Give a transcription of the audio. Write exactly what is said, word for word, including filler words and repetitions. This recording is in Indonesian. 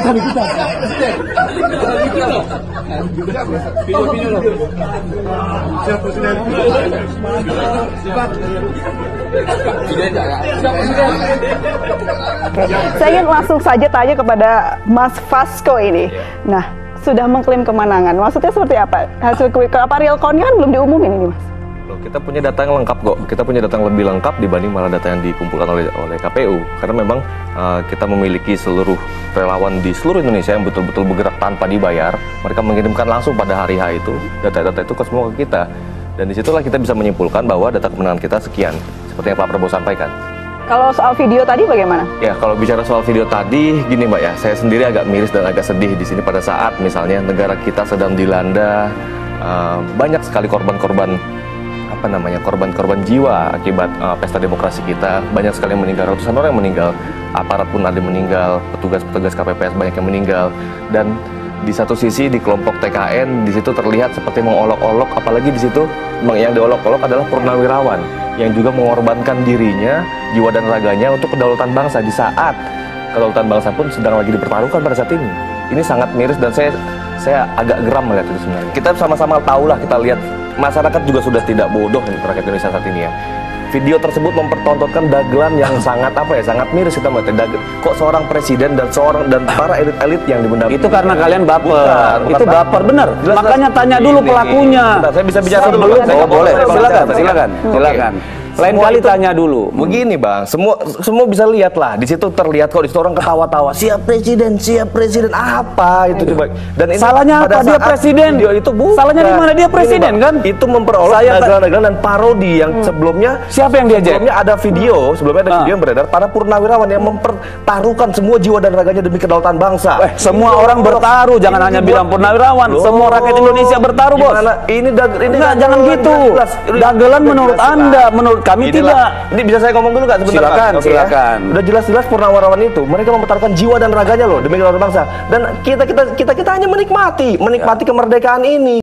Jangan ikutan. Siap Presiden. Saya ingin langsung saja tanya kepada Mas Fasko ini. Nah, sudah mengklaim kemenangan. Maksudnya seperti apa? Hasil quick count, apa real count-nya kan belum diumumin ini, Mas? Kita punya data yang lengkap kok. Kita punya data yang lebih lengkap dibanding malah data yang dikumpulkan oleh oleh K P U. Karena memang uh, kita memiliki seluruh relawan di seluruh Indonesia yang betul-betul bergerak tanpa dibayar. Mereka mengirimkan langsung pada hari H itu data-data itu ke semua ke kita. Dan disitulah kita bisa menyimpulkan bahwa data kemenangan kita sekian, seperti yang Pak Prabowo sampaikan. Kalau soal video tadi bagaimana? Ya, kalau bicara soal video tadi, gini Mbak ya, saya sendiri agak miris dan agak sedih di sini pada saat misalnya negara kita sedang dilanda uh, banyak sekali korban-korban apa namanya korban-korban jiwa akibat uh, pesta demokrasi kita. Banyak sekali yang meninggal, ratusan orang yang meninggal, aparat pun ada yang meninggal, petugas-petugas K P P S banyak yang meninggal. Dan di satu sisi di kelompok T K N di situ terlihat seperti mengolok-olok, apalagi di situ yang diolok-olok adalah purnawirawan yang juga mengorbankan dirinya, jiwa dan raganya untuk kedaulatan bangsa di saat kedaulatan bangsa pun sedang lagi dipertaruhkan pada saat ini. Ini sangat miris dan saya saya agak geram melihat itu sebenarnya. Kita sama-sama tahulah, kita lihat masyarakat juga sudah tidak bodoh rakyat Indonesia saat ini ya. Video tersebut mempertontonkan dagelan yang sangat apa ya, sangat miris kita melihat. Kok seorang presiden dan seorang dan para elit-elit yang dimendampingi. Itu karena kalian baper. Bukan, bukan itu baper benar. Jelas, Makanya tanya dulu pelakunya. Bentar, saya bisa bicara sebelum, dulu. Saya oh, boleh. Silakan, silakan, silakan. Lain Semua kali itu, tanya dulu. Begini bang, semua semua bisa lihat lah. Di situ terlihat kok di situ orang ketawa-tawa. Siap presiden, siap presiden. Apa itu coba? Dan ini salahnya apa dia presiden? Video itu bukan. Salahnya di mana dia presiden Ini, kan? Itu memperoleh dagelan-dagelan dan parodi yang hmm. sebelumnya. Siapa yang diajak? Sebelumnya ada video, sebelumnya ada ah. video yang beredar para purnawirawan yang mempertaruhkan semua jiwa dan raganya demi kedaulatan bangsa. Eh, semua ini orang bertaruh, jangan hanya bilang purnawirawan. Loh. Semua rakyat Indonesia bertaruh, Bos. Ini dag ini Enggak, jangan gitu. Dagelan menurut Anda, menurut kami tidak. Ini bisa saya ngomong dulu nggak sebentar? Silakan, Pak? silakan. Ya? Udah jelas-jelas purnawirawan itu mereka mempertaruhkan jiwa dan raganya loh demi kedaulatan bangsa. Dan kita kita kita kita hanya menikmati, menikmati ya. kemerdekaan ini.